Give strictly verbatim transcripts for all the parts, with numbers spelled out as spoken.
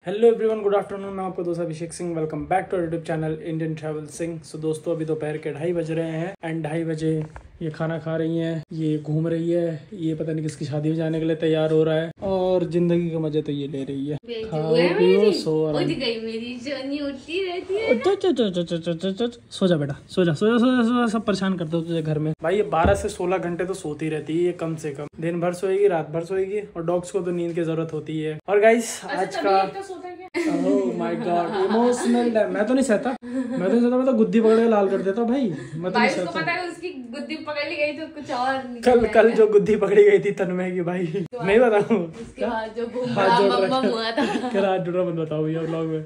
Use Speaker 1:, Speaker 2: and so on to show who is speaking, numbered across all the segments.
Speaker 1: Hello everyone, good afternoon. मैं आपको दोस्त Abhishek Singh, welcome back to YouTube channel Indian Travel Singh. So दोस्तों, अभी दोपहर के ढाई बज रहे हैं एंड ढाई बजे ये खाना खा रही हैं, ये घूम रही है, ये पता नहीं किसकी शादी में जाने के लिए तैयार हो रहा है और जिंदगी के मजे तो ये ले रही है। खाओ पियो सो सो जा बेटा, सो जा सो जा सो जा सो जा, सब परेशान करते हो तुझे घर में। भाई ये बारह से सोलह घंटे तो सोती रहती है ये, कम से कम दिन भर सोएगी, रात भर सोएगी और डॉग्स को तो नींद की जरूरत होती है। और गाइस आज का oh my God, emotional time. मैं तो नहीं सहता, मैं तो नहीं सहता, मैं तो गुद्दी पकड़ के लाल कर देता भाई। मैं तो नहीं सहता।
Speaker 2: पता है उसकी गुद्दी पकड़ ली गई तो कुछ और
Speaker 1: कल कल जो गुद्दी पकड़ी गई थी तन्मय की, भाई तो नहीं बताऊं
Speaker 2: उसके बाद जो बम हुआ था।
Speaker 1: क्या हाथ जुड़ा मत बताओ भैया व्लॉग में।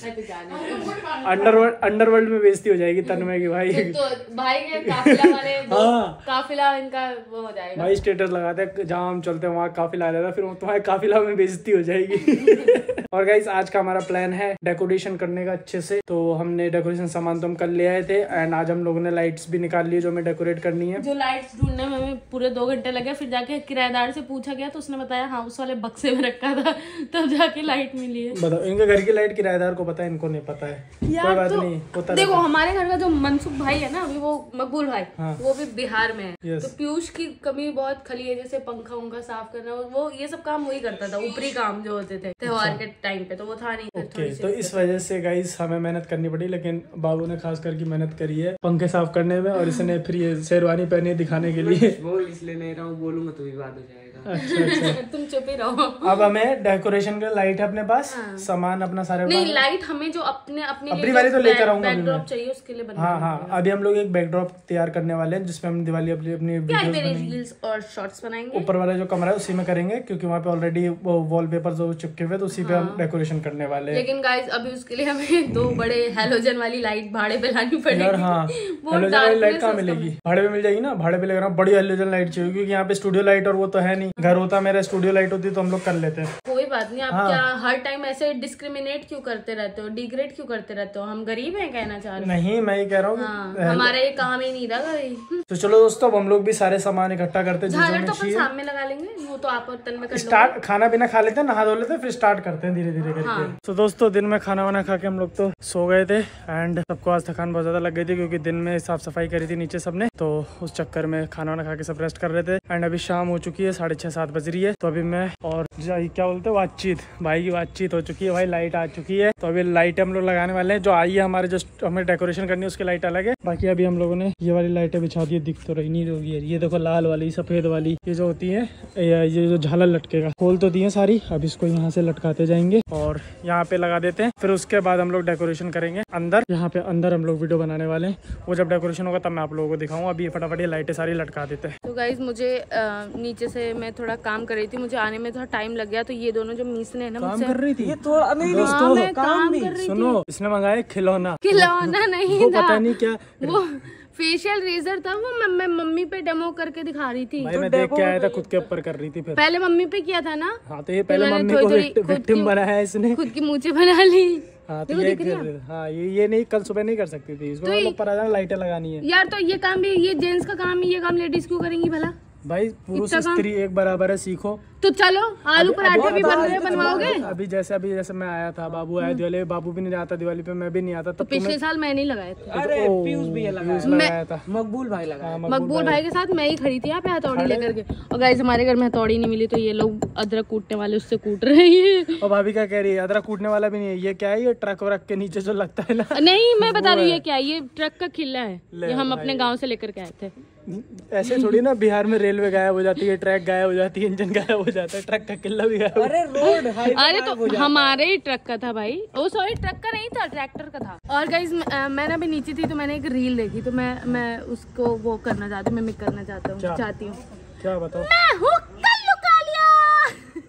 Speaker 1: अंडरवर्ल्ड अंडरवर्ल्ड में बेइज्जती हो जाएगी तन्मय की भाई।
Speaker 2: तो भाई के काफिला वाले हाँ काफिला इनका वो हो जाएगा
Speaker 1: भाई। स्टेटस लगाते हैं जहाँ हम चलते हैं वहाँ काफिला आ जाता, फिर तुम्हारे काफिला में बेइज्जती हो जाएगी। और गाइस आज का हमारा प्लान है डेकोरेशन करने का अच्छे से। तो हमने डेकोरेशन सामान तो हम कल ले आए थे एंड आज हम लोगों ने लाइट्स भी निकाल ली जो हमें डेकोरेट करनी है।
Speaker 2: जो लाइट्स ढूंढने में हमें पूरे दो घंटे लगे, फिर जाके किराएदार से पूछा गया तो उसने बताया हाँ उस वाले बक्से में रखा था, तब जाके लाइट मिली है। बताओ,
Speaker 1: इनके घर की लाइट किराएदार को पता है, इनको नहीं पता है। कोई बात
Speaker 2: तो,
Speaker 1: नहीं, होता
Speaker 2: देखो हमारे घर का जो मनसुख भाई है ना, अभी वो मकबूल भाई
Speaker 1: हाँ।
Speaker 2: वो भी बिहार में है
Speaker 1: yes.
Speaker 2: तो पीयूष की कमी बहुत खली है, जैसे पंखा उंखा साफ करना, वो ये सब काम वही करता था, ऊपरी काम जो होते थे त्योहार के टाइम पे, तो वो था नहीं।
Speaker 1: ओके okay, तो इस वजह से गाइस हमें मेहनत करनी पड़ी, लेकिन बाबू ने खास करके मेहनत करी है पंखे साफ करने में और इसने फिर ये शेरवानी पहनी दिखाने के लिए।
Speaker 3: बोल इसलिए नहीं रहा हूँ, बोलूंगा तो विवाद हो जाएगा।
Speaker 1: अच्छा अच्छा
Speaker 2: तुम चुप ही रहो।
Speaker 1: अब हमें डेकोरेशन का लाइट है अपने पास, हाँ। सामान अपना सारे
Speaker 2: नहीं, लाइट हमें जो अपने अपने
Speaker 1: अपनी वाली तो लेकर आऊंगा,
Speaker 2: बैकड्रॉप चाहिए उसके लिए बनना।
Speaker 1: हाँ हाँ अभी हम लोग एक बैकड्रॉप तैयार करने वाले हैं जिसमें हम दिवाली अपनी अपनी
Speaker 2: रील्स और शॉर्ट्स बनाएंगे।
Speaker 1: ऊपर वाला जो कमरा है उसी में करेंगे क्योंकि वहाँ पे ऑलरेडी वो वॉलपेपर जो चिपके हुए तो उसी पे हम डेकोरेशन करने वाले हैं।
Speaker 2: लेकिन गाइस अभी उसके लिए हमें दो बड़े हेलोजन वाली लाइट भाड़े पे लानी पड़ेगी।
Speaker 1: हाँ हेलोजन वाली लाइट कहाँ मिलेगी? भाड़े पे मिल जाएगी ना, भाड़े पे ले रहा हूँ। बड़ी हेलोजन लाइट चाहिए क्योंकि यहाँ पे स्टूडियो लाइट और वो तो है नहीं। घर होता मेरा स्टूडियो लाइट होती तो हम लोग कर लेते हैं। कोई
Speaker 2: बात नहीं, आप हाँ। क्या हर टाइम ऐसे डिस्क्रिमिनेट क्यों करते रहते हो, डिग्रेड क्यों करते रहते हो? हम गरीब हैं कहना चाह रहे हो? नहीं,
Speaker 1: मैं ये कह रहा हूँ
Speaker 2: हाँ, हमारा ये काम ही नहीं था।
Speaker 1: तो चलो दोस्तों, अब हम लोग भी सारे सामान इकट्ठा करते हैं।
Speaker 2: झालर तो अपन सामने लगा लेंगे, वो तो आप और तन में कर
Speaker 1: स्टार्ट खाना पीना खा लेते हैं, नहा धो लेते हैं, फिर स्टार्ट करते हैं धीरे धीरे करके। हाँ। तो दोस्तों दिन में खाना वाना खा के हम लोग तो सो गए थे एंड सबको आज थकान बहुत ज्यादा लग गई थी क्योंकि दिन में साफ सफाई करी थी नीचे सबने, तो उस चक्कर में खाना वाना खा के सब रेस्ट कर रहे थे। एंड अभी शाम हो चुकी है, साढ़े छह सात बज रही है। तो अभी मैं और क्या बोलते हैं बातचीत, भाई की बातचीत हो चुकी है। भाई लाइट आ चुकी है, तो अभी लाइट हम लोग लगाने वाले हैं। जो आई है हमारे, जो हमें डेकोरेशन करनी है उसकी लाइट अलग है। बाकी अभी हम लोगों ने ये वाली लाइटें बिछा दी, दिख तो रही नहीं होगी। ये देखो लाल वाली, सफेद वाली, ये जो होती है, ये जो झालर लटकेगा, खोल तो दी है सारी। अब इसको यहाँ से लटकाते जाएंगे और यहाँ पे लगा देते हैं। फिर उसके बाद हम लोग डेकोरेशन करेंगे अंदर। यहाँ पे अंदर हम लोग वीडियो बनाने वाले हैं, वो जब डेकोरेशन होगा तब मैं आप लोगों को दिखाऊंगा। अभी फटाफट ये लाइटें सारी लटका देते हैं।
Speaker 2: तो गाइज मुझे नीचे से मैं थोड़ा काम कर रही थी, मुझे आने में थोड़ा टाइम लग गया, तो ये दोनों जो मीसने है ना
Speaker 1: काम कर रही थी, ये तो
Speaker 2: दोस्तों मैं काम कर रही थी।
Speaker 1: सुनो, इसने मंगाया खिलौना।
Speaker 2: खिलौना नहीं था,
Speaker 1: पता नहीं क्या
Speaker 2: वो फेशियल रेजर था, वो मैं मम्मी पे डेमो करके दिखा रही थी।
Speaker 1: भाई मैं देख के आया था, खुद के ऊपर कर रही थी। फिर
Speaker 2: पहले मम्मी पे किया था ना।
Speaker 1: हाँ तो ये पहले मम्मी को विक्टिम बनाया इसने,
Speaker 2: खुद की मूंछें बना ली।
Speaker 1: हाँ तो ये हाँ ये ये नहीं, कल सुबह नहीं कर सकती थी इसमें, मतलब ऊपर आ जाना, लाइटें लगानी है
Speaker 2: यार। तो ये काम भी, ये जेंट्स का काम है, ये काम लेडीज क्यों करेंगी भला?
Speaker 1: भाई पुरुष स्त्री एक बराबर है, सीखो।
Speaker 2: तो चलो आलू पराठे भी बन रहे बनवाओगे?
Speaker 1: अभी जैसे अभी जैसे मैं आया था, बाबू आया दिवाली, बाबू भी नहीं आता दिवाली पे, मैं भी नहीं आता।
Speaker 2: तो पिछले साल मैं नहीं लगाए थे।
Speaker 3: अरे पीयूष भी लगाया था, मकबूल भाई लगाया।
Speaker 2: मकबूल भाई के साथ मैं ही खड़ी थी यहाँ पे हथौड़ी लेकर के। और गाइस हमारे घर में हथौड़ी नहीं मिली तो ये लोग अदरक कूटने वाले उससे कूट रहे हैं।
Speaker 1: और भाभी क्या कह रही है? अदरक कूटने वाला भी नहीं है, ये क्या है? ये ट्रक वरक के नीचे जो लगता है ना।
Speaker 2: नहीं मैं बता रही हूँ ये क्या है, ये ट्रक का खिल्ला है, ये हम अपने गाँव से लेकर के आए थे।
Speaker 1: ऐसे थोड़ी ना बिहार में रेलवे गायब हो जाती है, ट्रैक गायब हो जाती है, इंजन गायब हो जाता है, ट्रक का किल्ला भी गायब।
Speaker 3: अरे रोड
Speaker 2: अरे तो हमारे ही ट्रक का था भाई, ओ सॉरी ट्रक का नहीं था, ट्रैक्टर का था। और गाइस मैंने अभी नीचे थी तो मैंने एक रील देखी, तो मैं मैं उसको वो करना चाहती हूँ, मिमिक करना चाहता हूँ चाहती हूँ
Speaker 1: क्या बताओ?
Speaker 2: मैं हूँ कल्लू कालिया।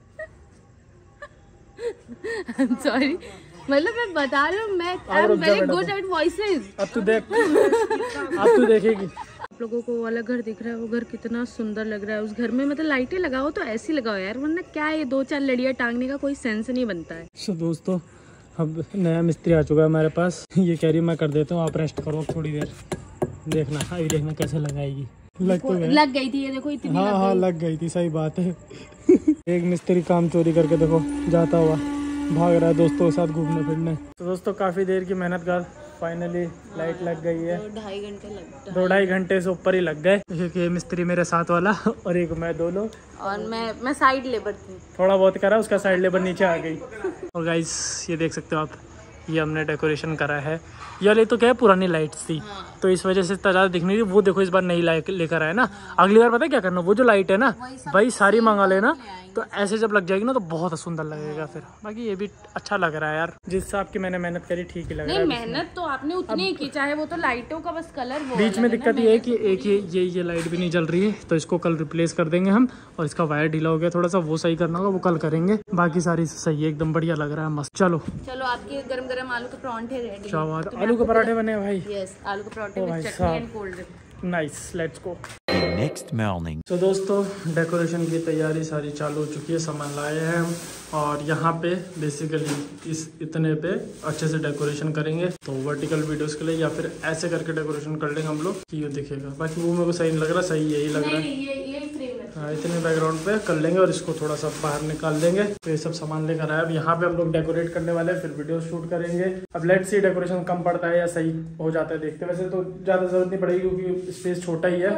Speaker 2: सॉरी, मतलब मैं बता रही हूँ, मैं I am very good at voices.
Speaker 1: अब तू देख, अब तू देखेगी।
Speaker 2: आप लोगों को वाला घर दिख रहा है, वो घर कितना सुंदर लग रहा है। उस घर में मतलब लाइटें लगाओ तो ऐसी लगाओ यार, वरना क्या है, दो चार लड़ियाँ टांगने का कोई सेंस नहीं बनता है।
Speaker 1: so, दोस्तों अब नया मिस्त्री आ चुका है हमारे पास, ये कह रही मैं कर देता हूँ, आप रेस्ट करो थोड़ी देर, देखना अभी देखना कैसे लगाएगी। लग तो गई,
Speaker 2: लग गई थी ये देखो इतनी।
Speaker 1: हाँ हाँ लग गई थी, सही बात है। एक मिस्त्री काम चोरी करके देखो जाता हुआ, भाग रहा है दोस्तों के साथ घूमने फिरने। तो दोस्तों काफ़ी देर की मेहनत कर फाइनली लाइट लग गई है।
Speaker 2: दो ढाई घंटे लग
Speaker 1: दो ढाई घंटे से ऊपर ही लग गए। एक ये मिस्त्री मेरे साथ वाला और एक मैं, दोनों।
Speaker 2: और मैं मैं साइड लेबर थी,
Speaker 1: थोड़ा बहुत करा, उसका साइड लेबर नीचे आ गई। और गाइस ये देख सकते हो आप, ये हमने डेकोरेशन करा है। यार ये तो क्या है, पुरानी लाइट्स थी। हाँ। तो इस वजह से इतना ज़्यादा दिख नहीं रही। वो देखो इस बार नई लाइट लेकर आए ना। अगली बार पता है क्या करना, वो जो लाइट है ना भाई सारी मंगा लेना, तो ऐसे जब लग जाएगी ना तो बहुत सुंदर लगेगा फिर। बाकी ये भी अच्छा लग रहा है यार, जिस हिसाब की मैंने मेहनत करी ठीक ही लग रहा है।
Speaker 2: मेहनत तो आपने उतनी ही की, चाहे वो तो लाइटों का बस कलर वो।
Speaker 1: बीच में दिक्कत ये है कि एक ये ये ये लाइट भी नहीं जल रही है, तो इसको कल रिप्लेस कर देंगे हम। और इसका वायर ढीला हो गया थोड़ा सा, वो सही करना होगा, वो कल करेंगे। बाकी सारी सही है, एकदम बढ़िया लग रहा है, मस्त। चलो
Speaker 2: चलो आपके गरम गरम आलू के परांठे रेडी।
Speaker 1: क्या बात, आलू के पराठे बने भाई?
Speaker 2: यस, आलू के पराठे में चटनी and cold drink.
Speaker 1: Nice, let's go.
Speaker 4: Next morning.
Speaker 1: तो दोस्तों डेकोरेशन की तैयारी सारी चालू हो चुकी है, सामान लाए हैं हम। और यहाँ पे बेसिकली इस इतने पे अच्छे से डेकोरेशन करेंगे। तो वर्टिकल वीडियोस के लिए या फिर ऐसे करके डेकोरेशन कर लेंगे हम लोग कि ये दिखेगा। बाकी वो मेरे को सही नहीं लग रहा, सही यही लग रहा है। हाँ, इतने बैकग्राउंड पे कर लेंगे और इसको थोड़ा सा बाहर निकाल देंगे। तो ये सब सामान लेकर आया। अब यहाँ पे हम लोग डेकोरेट करने वाले हैं, फिर वीडियो शूट करेंगे। अब लेट्स सी डेकोरेशन कम पड़ता है या सही हो जाता है, देखते हैं। वैसे तो ज्यादा जरूरत नहीं पड़ेगी क्योंकि स्पेस छोटा ही है।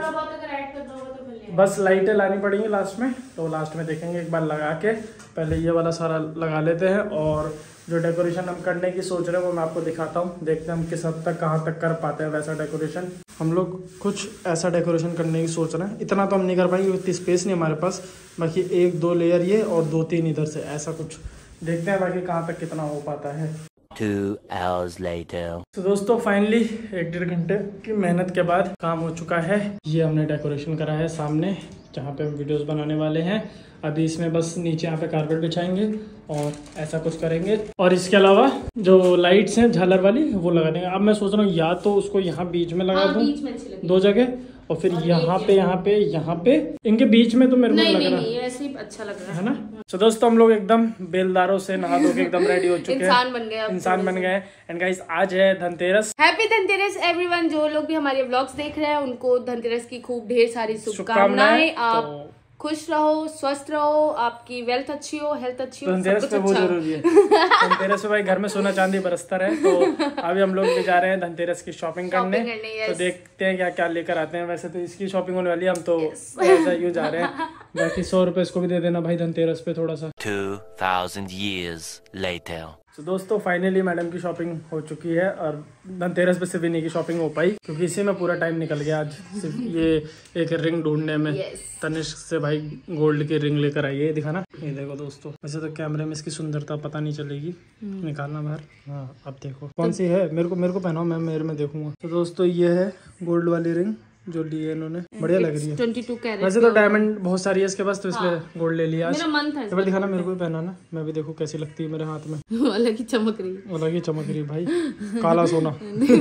Speaker 1: बस लाइटें लानी पड़ेंगी लास्ट में, तो लास्ट में देखेंगे। एक बार लगा के पहले ये वाला सारा लगा लेते हैं, और जो डेकोरेशन हम करने की सोच रहे हैं वो मैं आपको दिखाता हूँ। देखते हैं हम किस हद तक कहाँ तक कर पाते हैं वैसा डेकोरेशन। हम लोग कुछ ऐसा डेकोरेशन करने की सोच रहे हैं। इतना तो हम नहीं कर पाएंगे, इतनी स्पेस नहीं हमारे पास। बाकी एक दो लेयर ये और दो तीन इधर से, ऐसा कुछ देखते हैं बाकी कहाँ तक कितना हो पाता है।
Speaker 4: Two hours later.
Speaker 1: तो दोस्तों फाइनली एक डेढ़ घंटे की मेहनत के बाद काम हो चुका है। ये हमने डेकोरेशन करा है सामने जहाँ पे हम वीडियोस बनाने वाले हैं। अभी इसमें बस नीचे यहाँ पे कारपेट बिछाएंगे और ऐसा कुछ करेंगे। और इसके अलावा जो लाइट्स हैं झालर वाली वो लगा देंगे। अब मैं सोच रहा हूँ या तो उसको यहाँ बीच में लगा दूँ दो जगह, और फिर यहाँ पे यहाँ पे यहाँ पे इनके बीच में, तो मेरे को लग रहा है
Speaker 2: ऐसे ही अच्छा लग रहा
Speaker 1: है ना। तो दोस्तों हम लोग एकदम बेलदारों से नहा धो के एकदम रेडी हो चुके हैं,
Speaker 2: इंसान बन गए
Speaker 1: इंसान बन गए। एंड गाइस आज है धनतेरस।
Speaker 2: Happy Dhanteras everyone. जो लोग भी हमारे व्लॉग्स देख रहे हैं उनको धनतेरस की खूब ढेर सारी शुभकामनाएं। आप
Speaker 1: तो
Speaker 2: खुश रहो, स्वस्थ रहो, आपकी वेल्थ अच्छी हो, हेल्थ अच्छी हो।
Speaker 1: धनतेरस पे बहुत जरूरी है। धनतेरस पे भाई घर में सोना चांदी बरसता रहे। तो अभी हम लोग भी जा रहे हैं धनतेरस की शॉपिंग करने, करने तो देखते हैं क्या क्या लेकर आते हैं। वैसे तो इसकी शॉपिंग होने वाली है, हम तो ऐसा यूँ जा रहे हैं। बाकी सौ रुपए इसको भी दे देना भाई धनतेरस पे थोड़ा सा।
Speaker 4: Two thousand years later.
Speaker 1: तो दोस्तों फाइनली मैडम की शॉपिंग हो चुकी है, और धनतेरस पे सिर्फ इन्हीं की शॉपिंग हो पाई क्योंकि इसी में पूरा टाइम निकल गया आज सिर्फ ये एक रिंग ढूंढने में। yes. तनिष्क से भाई गोल्ड की रिंग लेकर आई है, दिखाना। ये देखो दोस्तों, वैसे तो कैमरे में इसकी सुंदरता पता नहीं चलेगी, निकालना बाहर। हाँ अब देखो कौन सी है, मेरे को मेरे को पहनाओ, मैं मेरे में देखूंगा। तो दोस्तों ये है गोल्ड वाली रिंग जो ली है इन्होंने, बढ़िया लग रही है।
Speaker 2: बाईस कैरेट।
Speaker 1: वैसे तो डायमंड बहुत सारी है इसके पास, तो इसलिए
Speaker 2: हाँ।
Speaker 1: गोल्ड ले लिया आज।
Speaker 2: मेरा मन था
Speaker 1: एक दिखाना मेरे को भी पहनाना, मैं भी देखूं कैसी लगती है मेरे हाथ में।
Speaker 2: अलग ही चमक रही है,
Speaker 1: अलग ही चमक रही भाई, काला सोना।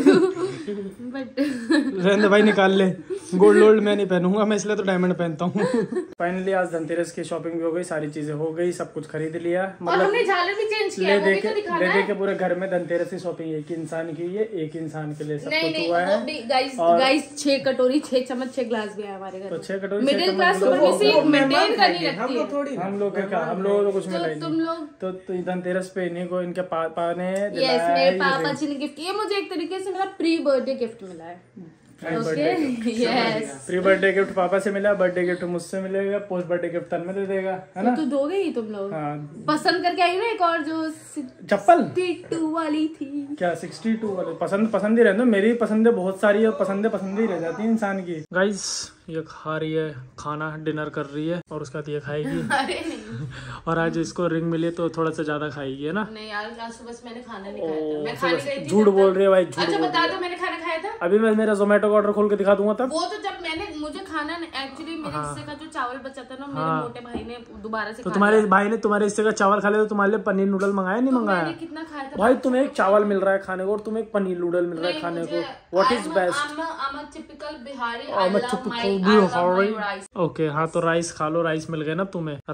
Speaker 2: बट
Speaker 1: रहने भाई निकाल ले, गोल्ड गोल्ड मैं नहीं पहनूंगा, मैं इसलिए तो डायमंड पहनता हूँ। फाइनली आज धनतेरस की शॉपिंग भी हो गई, सारी चीजें हो गई, सब कुछ खरीद लिया।
Speaker 2: मतलब हमने झालर भी चेंज किया,
Speaker 1: ले देके ले देके पूरे घर में धनतेरस की शॉपिंग एक इंसान की है, एक इंसान के लिए सब कुछ हुआ है।
Speaker 2: गाइस गाइस छह कटोरी, छह चम्मच, छह ग्लास भी है हमारे घर।
Speaker 1: तो छह कटोरी
Speaker 2: मिडिल क्लास सुपरमेसी मेंटेन करनी रखती है।
Speaker 3: थोड़ी
Speaker 1: हम लोग क्या, हम लोग तो कुछ मिला ही
Speaker 2: तुम
Speaker 1: नहीं।
Speaker 2: लोग
Speaker 1: तो धनतेरस पे इन्हीं को इनके पापा ने
Speaker 2: यस मेरे पापा जी ने गिफ्ट, ये मुझे एक तरीके से मेरा प्री बर्थडे गिफ्ट मिला है। यस
Speaker 1: प्री बर्थडे गिफ्ट पापा से मिला, बर्थडे गिफ्ट मुझसे मिलेगा, पोस्ट बर्थडे गिफ्ट तन में दे देगा, है ना।
Speaker 2: तो दोगे ही तुम लोग।
Speaker 1: हाँ।
Speaker 2: पसंद करके आई ना एक और जो
Speaker 1: चप्पल
Speaker 2: बासठ वाली थी।
Speaker 1: क्या बासठ वाले? पसंद पसंद ही रहते, मेरी पसंदें बहुत सारी है, पसंदें पसंद ही रह जाती है इंसान की। गाइस ये खा रही है खाना, डिनर कर रही है, और उसके बाद ये खाएगी।
Speaker 2: अरे नहीं।
Speaker 1: और आज इसको रिंग मिली तो थोड़ा सा ज्यादा खाएगी, है ना।
Speaker 2: नहीं यार आज सुबह से मैंने खाना नहीं खाया था, मैं खाने गई थी।
Speaker 1: झूठ बोल रही है भाई, झूठ।
Speaker 2: अच्छा बता दो मैंने खाना खाया था।
Speaker 1: अभी मैं मेरा जोमेटो का ऑर्डर खोल के दिखा दूंगा तब।
Speaker 2: वो तो जब मैंने मुझे खाना एक्चुअली मेरे हिस्से का जो चावल बचा था ना, मेरे मोटे भाई ने दोबारा से
Speaker 1: तो तुम्हारे भाई ने तुम्हारे हिस्से का चावल खा लिया, तो तुम्हारे लिए पनीर नूडल मंगाया नहीं मंगाया?
Speaker 2: कितना खाया था
Speaker 1: भाई? तुम्हें एक चावल मिल रहा है खाने को और तुम्हें एक पनीर नूडल मिल रहा है खाने को, व्हाट इज बेस्ट? ओके हाँ तो राइस खा लो, राइस मिल गए ना तुम्हें, राइस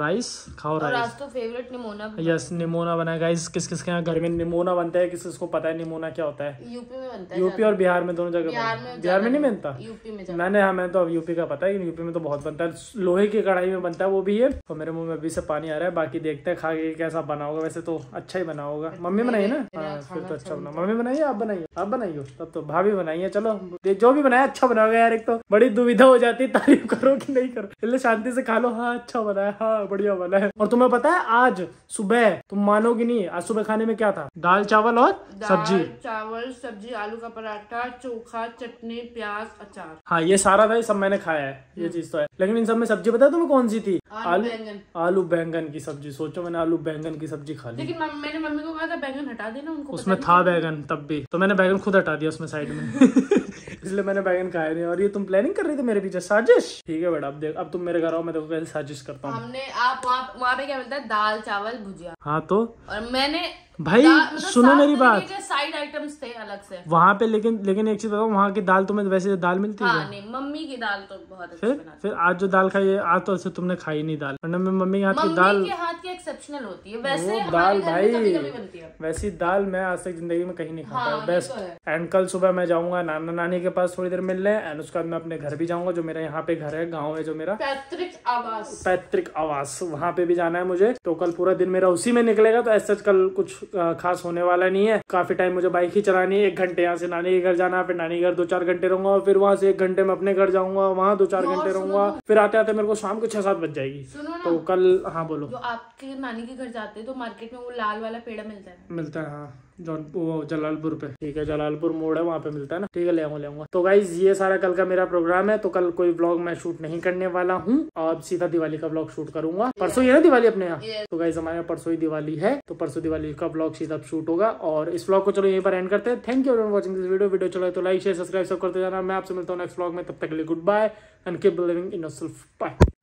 Speaker 1: खाओ
Speaker 2: और
Speaker 1: राइस।
Speaker 2: आज तो फेवरेट निमोना
Speaker 1: यस निमोना बना है गाइस। किस किस के यहाँ घर में निमोना बनता है, किस किसको पता है निमोना क्या होता है?
Speaker 2: यूपी में बनता है।
Speaker 1: यूपी और बिहार में दोनों जगह
Speaker 2: बिहार
Speaker 1: बनता है।
Speaker 2: में
Speaker 1: बिहार में नहीं बनता?
Speaker 2: यूपी में
Speaker 1: मैंने हाँ मैं तो अब यूपी का पता है, यूपी में तो बहुत बनता है, लोहे की कढ़ाई में बनता है वो भी है। तो मेरे मुंह में अभी से पानी आ रहा है, बाकी देखते हैं खा के कैसा बना होगा। वैसे तो अच्छा ही बना होगा, मम्मी बनाई ना? हाँ फिर तो अच्छा बना। मम्मी बनाइए आप बनाइए? आप बनाइए तब तो भाभी बनाइए। चलो जो भी बनाया अच्छा बना होगा यार। एक तो बड़ी दुविधा हो जाती है तारीफ करो कि नहीं करो, इसलिए शांति से खा लो। हाँ अच्छा बना है, हाँ बढ़िया बना है। और तुम्हें पता है आज सुबह, तुम मानोगी नहीं, आज सुबह खाने में क्या था? दाल चावल और सब्जी।
Speaker 2: चावल सब्जी, आलू का पराठा, चोखा, चटनी, प्याज, अचार।
Speaker 1: हाँ ये सारा था, ये सब मैंने खाया है, ये चीज तो है। लेकिन इन सब में सब्जी पता है तुम्हें कौन सी थी?
Speaker 2: आलू बैंगन।
Speaker 1: आलू बैंगन की सब्जी। सोचो मैंने आलू बैंगन की सब्जी खा ली।
Speaker 2: लेकिन मैंने मम्मी को कहा था बैंगन हटा देना, उनको
Speaker 1: उसमें था बैंगन तब भी, तो मैंने बैंगन खुद हटा दिया उसमें साइड में इसलिए मैंने बैंगन खाया नहीं। और ये तुम प्लानिंग कर रही थी मेरे पीछे, साजिश। ठीक है बेटा अब देख, अब तुम मेरे घर आओ, मैं देखो कैसे साजिश करता हूँ।
Speaker 2: हमने आप वहाँ वहाँ पे क्या मिलता है? दाल चावल भुजिया।
Speaker 1: हाँ तो
Speaker 2: और मैंने
Speaker 1: भाई सुनो मेरी बात,
Speaker 2: साइड आइटम्स थे अलग से
Speaker 1: वहाँ पे। लेकिन लेकिन एक चीज बताओ, वहाँ की दाल तुम्हें वैसे दाल मिलती है?
Speaker 2: हाँ, नहीं मम्मी की दाल तो बहुत अच्छी
Speaker 1: फिर
Speaker 2: बनाती
Speaker 1: फिर आज जो दाल खाई है, आज तो ऐसे तुमने खाई नहीं दाल, वरना मैं मम्मी के हाथ की
Speaker 2: मम्मी
Speaker 1: दाल,
Speaker 2: के हाथ की एक्सेप्शनल होती है वैसे।
Speaker 1: वो
Speaker 2: हमारे
Speaker 1: दाल
Speaker 2: घर में
Speaker 1: भाई
Speaker 2: कभी-कभी बनती है।
Speaker 1: वैसी दाल मैं आज तक जिंदगी में कहीं नहीं खाता
Speaker 2: हाँ,
Speaker 1: हूँ। बेस्ट। एंड कल सुबह मैं जाऊंगा नाना नानी के पास थोड़ी देर मिलने, एंड उसके बाद मैं अपने घर भी जाऊंगा, जो मेरा यहाँ पे घर है, गाँव है जो मेरा
Speaker 2: पैतृक आवास।
Speaker 1: पैतृक आवास, वहाँ पे भी जाना है मुझे। तो कल पूरा दिन मेरा उसी में निकलेगा। तो ऐसा कल कुछ खास होने वाला नहीं है। काफी टाइम मुझे बाइक ही चलानी है। एक घंटे यहाँ से नानी के घर जाना, फिर नानी के घर दो चार घंटे रहूंगा, फिर वहाँ से एक घंटे में अपने घर जाऊंगा, वहाँ दो चार घंटे रहूंगा, फिर आते आते मेरे को शाम को छह सात बज जाएगी।
Speaker 2: सुनो ना,
Speaker 1: तो कल हाँ बोलो।
Speaker 2: जो आपके नानी के घर जाते हैं तो मार्केट में वो लाल वाला पेड़ा मिलता है।
Speaker 1: मिलता है हाँ, जौन वो जलालपुर पे। ठीक है जलालपुर मोड़ है, वहाँ पे मिलता है ना। ठीक है ले आऊंगा ले आऊंगा। तो गाइज ये सारा कल का मेरा प्रोग्राम है। तो कल कोई व्लॉग मैं शूट नहीं करने वाला हूँ, और सीधा दिवाली का व्लॉग शूट करूंगा। परसों ही है ना दिवाली अपने यहाँ? तो गाइज हमारे यहाँ परसों ही दिवाली है, तो परसों दिवाली का व्लॉग सीधा शूट होगा। और इस व्लॉग को चलो यहीं पर एंड करते हैं। Thank you for watching this video. Video चलो तो लाइक शेयर सब्सक्राइब सब करते जाना। मैं आपसे मिलता हूँ नेक्स्ट व्लॉग में, तब तक के लिए goodbye and keep believing in yourself. Bye.